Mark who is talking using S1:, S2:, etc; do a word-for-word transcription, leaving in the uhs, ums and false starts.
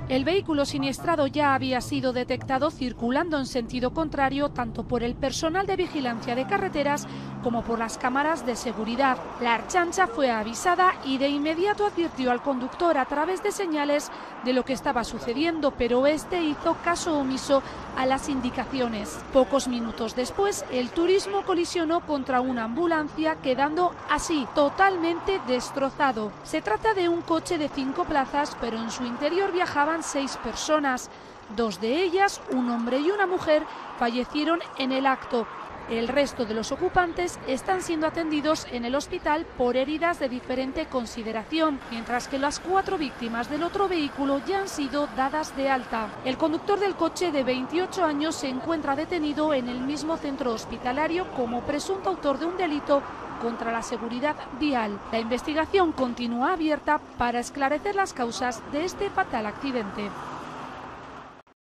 S1: El vehículo siniestrado ya había sido detectado circulando en sentido contrario tanto por el personal de vigilancia de carreteras como por las cámaras de seguridad. La Ertzaintza fue avisada y de inmediato advirtió al conductor a través de señales de lo que estaba sucediendo, pero este hizo caso omiso a las indicaciones. Pocos minutos después, el turismo colisionó contra una ambulancia, quedando así totalmente destrozado. Se trata de un coche de cinco plazas, pero en su interior viajaban seis personas. Dos de ellas, un hombre y una mujer, fallecieron en el acto. El resto de los ocupantes están siendo atendidos en el hospital por heridas de diferente consideración, mientras que las cuatro víctimas del otro vehículo ya han sido dadas de alta. El conductor del coche, de veintiocho años, se encuentra detenido en el mismo centro hospitalario como presunto autor de un delito contra la seguridad vial. La investigación continúa abierta para esclarecer las causas de este fatal accidente.